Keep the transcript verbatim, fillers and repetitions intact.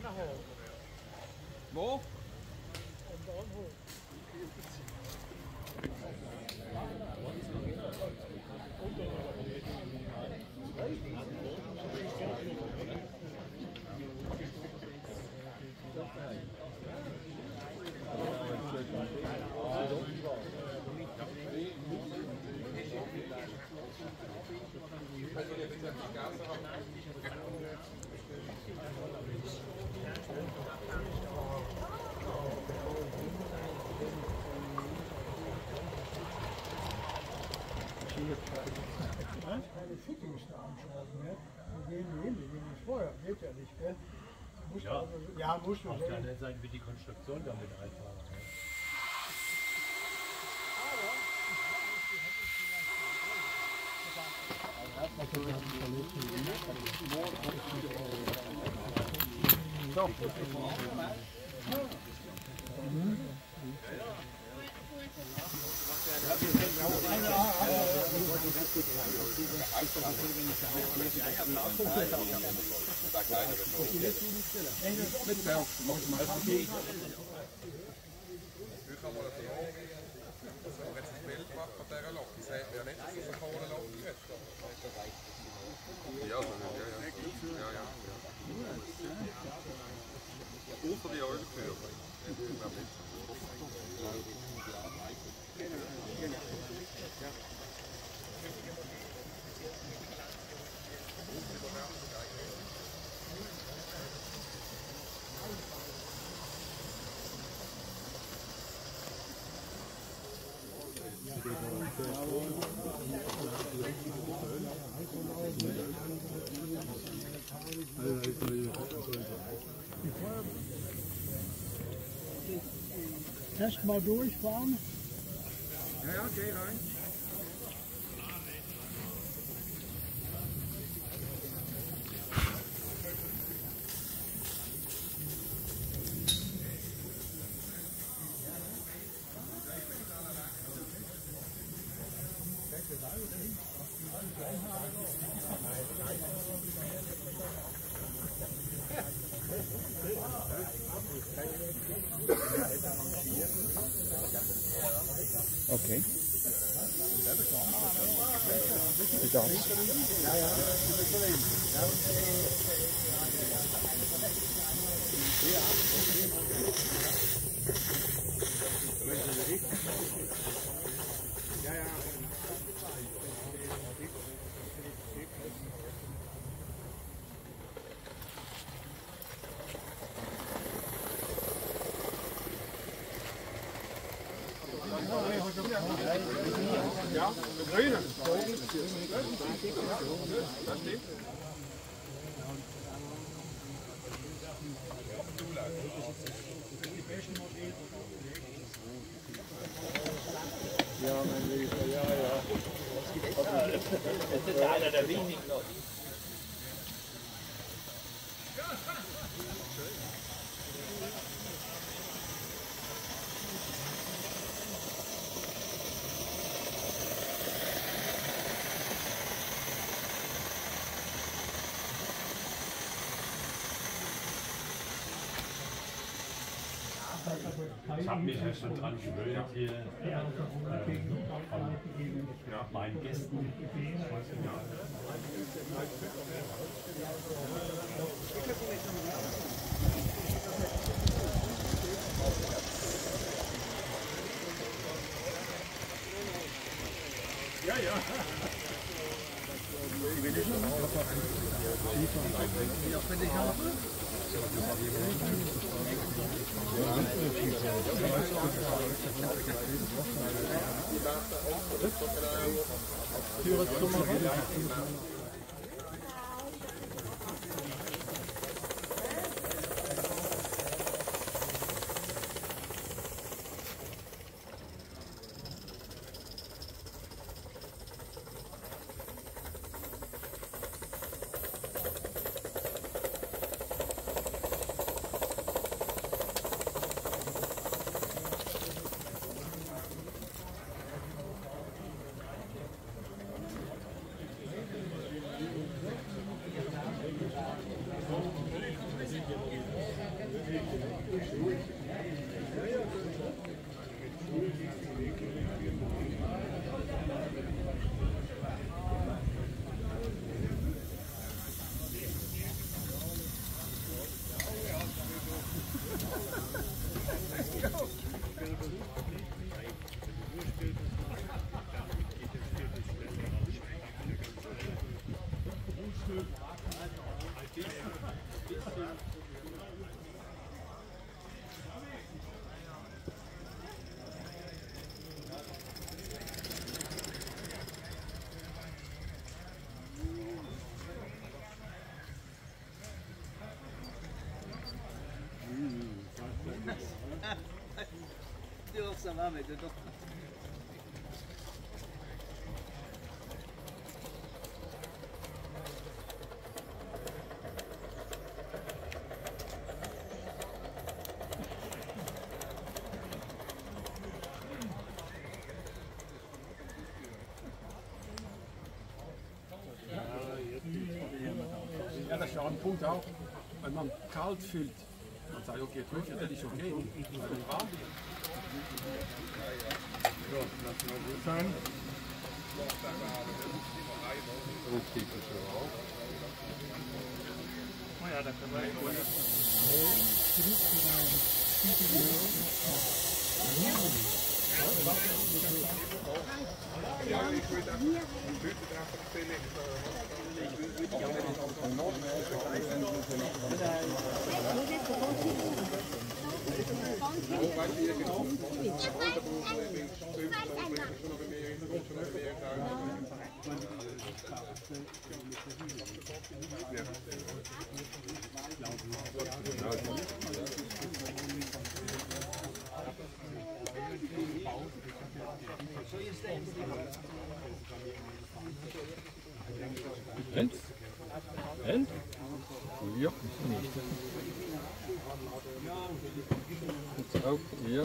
Wo? Keine Fittings da anschauen, ne? Die gehen hin, die gehen ins Feuer, geht ja nicht, gell? Musst Ja, also, ja, musst du auf der sehen. anderen Seite wird die Konstruktion damit einfahren. Ne? So. Mhm. Erst mal durchfahren. Ja, ja, geh rein. Okay. Sieht aus. Ja, ja. Ja, ja. Ja, de grüne. Dat steht. Ja, mein Lieber, ja, ja. Das ist einer der wenigen Leute. Ich habe mich ja schon dran gewöhnt hier äh, von meinen Gästen. Ja, ja. dehors, ça va, mais dedans. Ja, das ist ja ein Punkt auch, wenn man kalt fühlt, dann sage ich, okay, fünf, das ist okay, weil dann warm wird. So, lass mal gut sein. Oh ja, da können wir Ja, ich würde einfach die Blüte drauf erzählen. And? And? Ja. Jetzt auch, ja.